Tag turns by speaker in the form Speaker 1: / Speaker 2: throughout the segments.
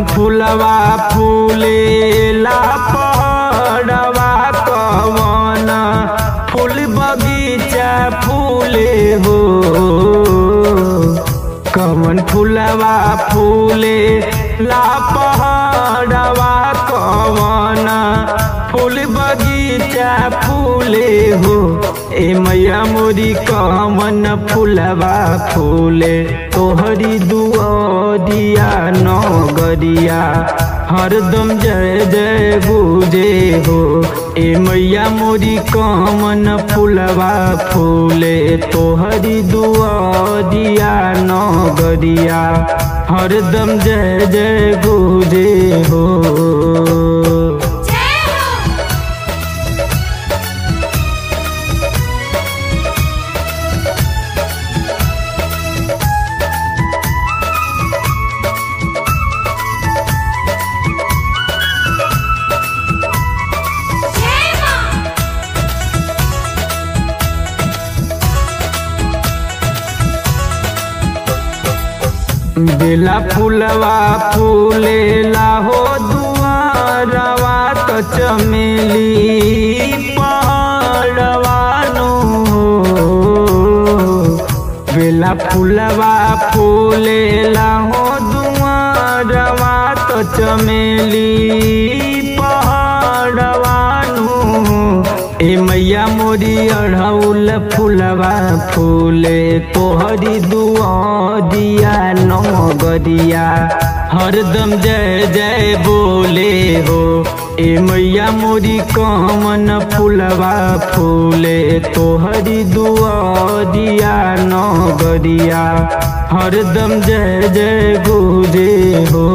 Speaker 1: कवन फूलवा फूलेला पहाड़वा, कवन फूल बगीचा फूले हो। कवन फूलवा फूलेला पहाड़वा, कवन फूल बगीचा फूले हो। ए मैया मोरी कवन फूलवा फूले तोहरी दुआरिया नगरिया, हरदम जय जय गुजे हो। ए मैया मोरी कवन फूलवा फूले तोहरी दुआरिया नगरिया, हरदम जय जय गुजे हो। बेला फूलवा फूलेला हो दुआरवा, तो चमेली पहाड़वा नो हो। बेला फूलवा फूलेला हो दुआरवा, तो चमेली पहाड़वा नो हो। ए मैया मोरी अढ़ौल फूलवा फूले तोहरी दुआरिया नगरिया, हरदम जय जय बोले हो। ए मैया मोरी कवन फूलवा फूले तोहरी दुआरिया नगरिया, हरदम जय जय गुजे हो।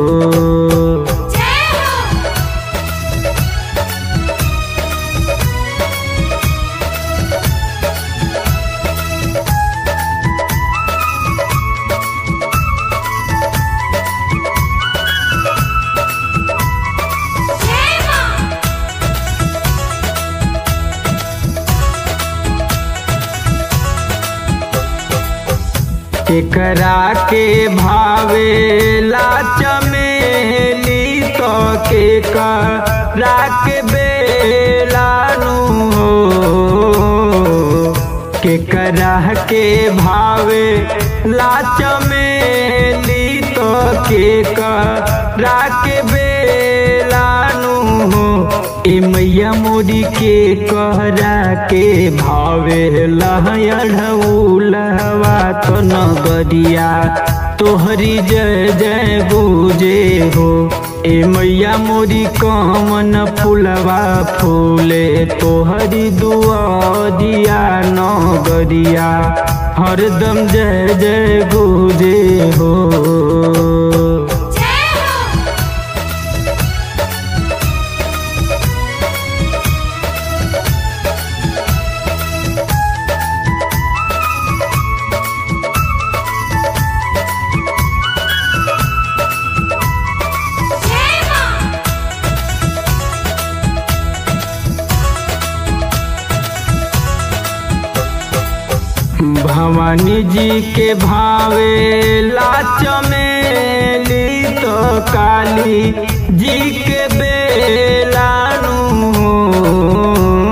Speaker 1: केकरा के भावेला चमेली, तो केकरा के बेला नु हो। केकरा के भावेला चमेली, तो केकरा के बेला नु हो। ए मैया मोरी के कहरा के भावेला अढ़ौलवा, तो नगरिया तोहरी जय जय गुजे हो। ए मैया मोरी कवन फूलवा फूले तोहरी दुआरिया नगरिया, हरदम जय जय गुजे हो। भवानी जी के भावेला चमेली, तो काली जी के बेला नु हो।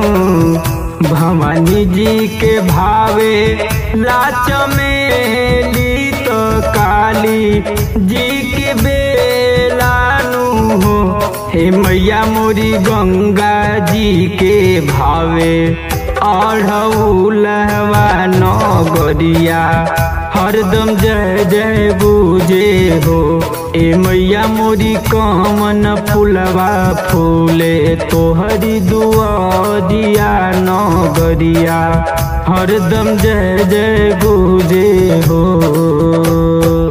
Speaker 1: भवानी जी के भावेला चमेली, तो काली जी के बेला नु हो। हे मैया मोरी गंगा जी के भावे अढ़ौलवा नगरिया, हरदम जय जय गुजे हो। ए मैया मोरी कवन फूलवा फूले तोहरी दुआरिया नगरिया, हरदम जय जय गुजे हो।